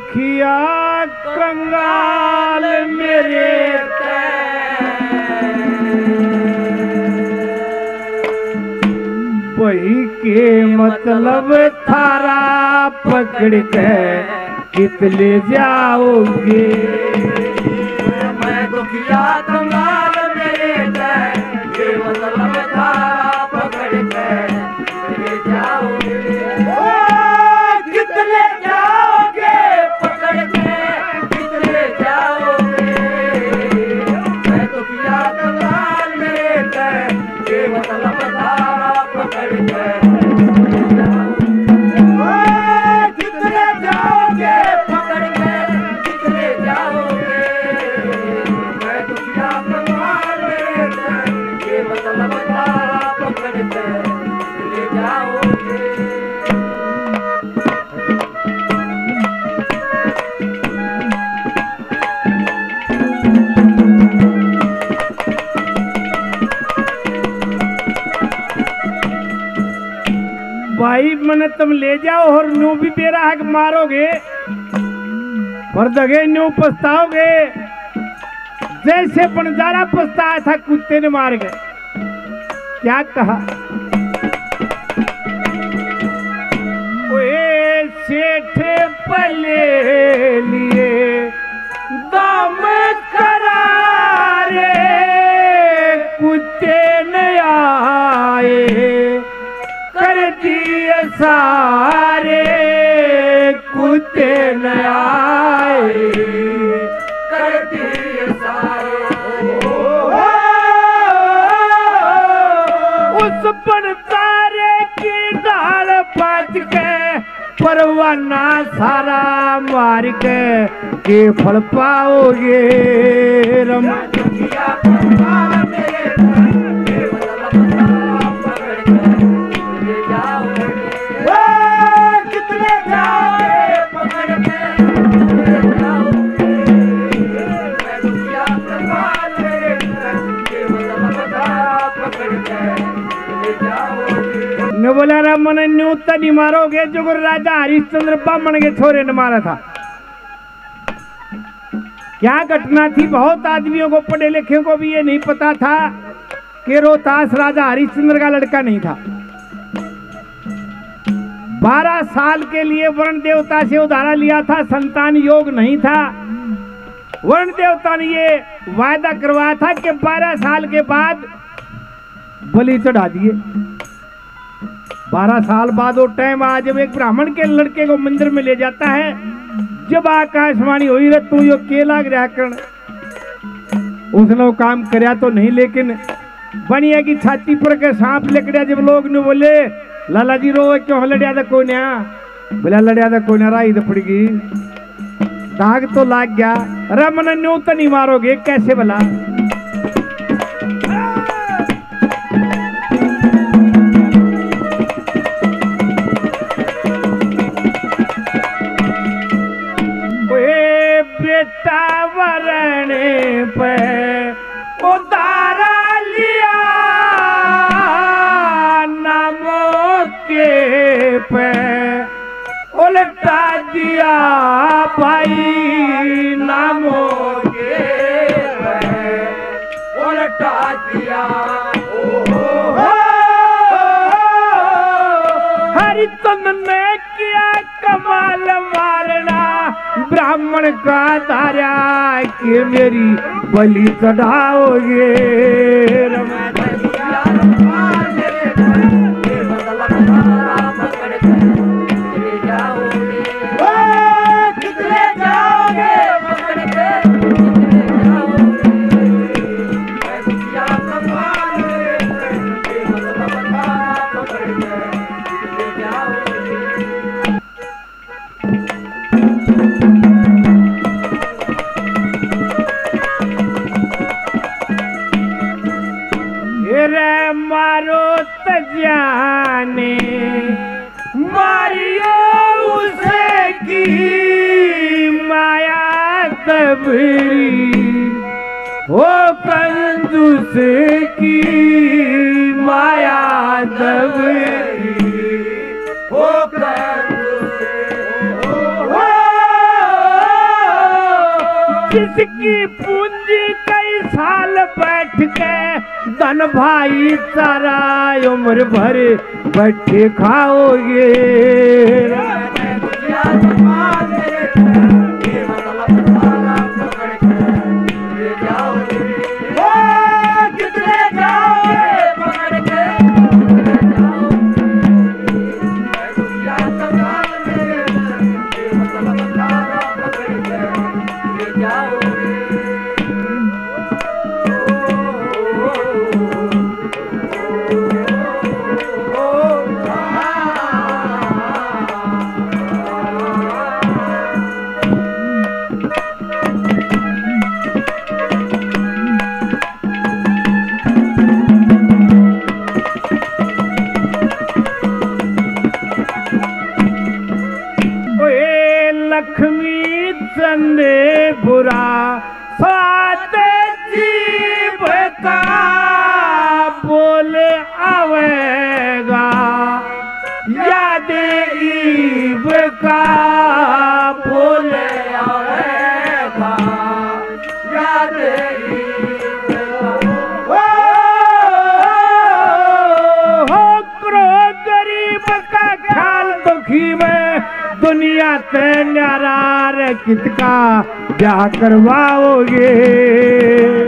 दुखिया कंगाल मेरे वही के मतलब थारा पकड़ के कित ले जाओगे। मैं दुखिया कंगाल मेरे ये मतलब थारा पकड़ के ले जाओगे। कितने जाओगे पकड़ के कितने जाओगे। मैं दुखिया कंगाल मेरे ये मतलब थारा पकड़ के ले जाओगे। कितने जाओगे पकड़ के कितने जाओगे। मैं दुखिया कंगाल मेरे ये मतलब थारा पकड़ के ले जाओगे। भाई मन तुम ले जाओ और न्यू भी तेरा हक मारोगे पर दगे न्यू पछताओगे जैसे बनजारा पछताया था कुत्ते ने मार गए। क्या कहा ओए सेठ पले लिए दाम करारे कुत्ते न आए कर दिए सारे कुत्ते न आए कर दिए सारे। उस पर तारे की डाल पाच के परवाना सारा मार के फल पाओगे। रम दुखिया कंगाल मेरे ये मतलब थारा पकड़ के ले जाओगे। कितने जाओगे पकड़ के कितने जाओगे। मैं दुखिया कंगाल मेरे ये मतलब थारा पकड़ के ले जाओगे। न बोला रमन न्यू तनी मारोगे जो राजा हरिश्चंद्र बामन के छोरे ने मारा था। क्या घटना थी। बहुत आदमियों को पढ़े लिखे को भी ये नहीं पता था कि रोहतास राजा हरिश्चंद्र का लड़का नहीं था। 12 साल के लिए वरुण देवता से उधारा लिया था। संतान योग नहीं था। वरुण देवता ने ये वायदा करवाया था कि 12 साल के बाद बलि चढ़ा दिए। 12 साल बाद वो टाइम आ जब एक ब्राह्मण के लड़के को मंदिर में ले जाता है। जब आकाशवाणी हुई रे तू यो के लाग रहा कर। उसने वो काम करया तो नहीं लेकिन बनिया की छाती पर के सांप लेकड़िया। जब लोग ने बोले लाला जी रो क्यों लड़िया था कोई नया बोला लड़िया था कोई ना राई तो पड़गी दाग तो लाग गया। रमन न्यू तो नहीं मारोगे कैसे भला। बेटा वरने पे उतारा लिया नामों के पे उल्टा दिया भाई नामों के पे उल्टा दिया। हरिचंद्र ने किया कमाल मारना ब्राह्मण का धारा कि मेरी बलि चढ़ाओगे। मैं दुखिया कंगाल मेरे ये मतलब थारा पकड़ के ले जाओगे। कितने जाओगे पकड़ के कितने जाओगे। मैं दुखिया कंगाल मेरे ये मतलब थारा पकड़ के ले जाओगे। रे मारो तजाने मारियो उसे की माया दबरी हो कंजूस की माया दबरी हो कंजूस उसकी पूंजी कई साल बैठ के धन भाई सारा उम्र भर बैठे खाओगे लक्ष्मी चंदे बुरा स्वाद जीव का बोले आवेगा याद ईब का बोले आवेगा याद ईब का हो करो गरीब का ख्याल दुखी में दुनिया ते न्यारा रे कितका क्या करवाओगे